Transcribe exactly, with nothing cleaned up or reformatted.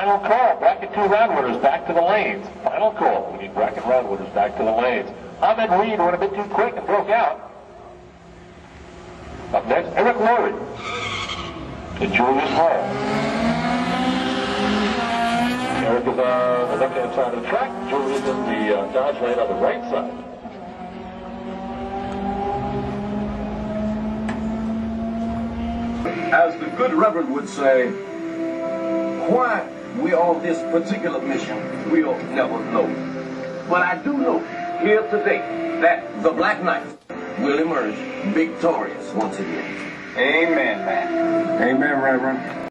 Final call. Bracket two round winners back to the lanes. Final call. We need bracket round winners back to the lanes. Ahmed Reed went a bit too quick and broke out. Up next, Eric Laurie and Julius Hall. Eric is on the left-hand side of the track. Julius in the uh, Dodge lane on the right side. As the good Reverend would say, why we're on this particular mission, we'll never know. But I do know here today that the Black Knight will emerge victorious once again. Amen, man. Amen, Reverend.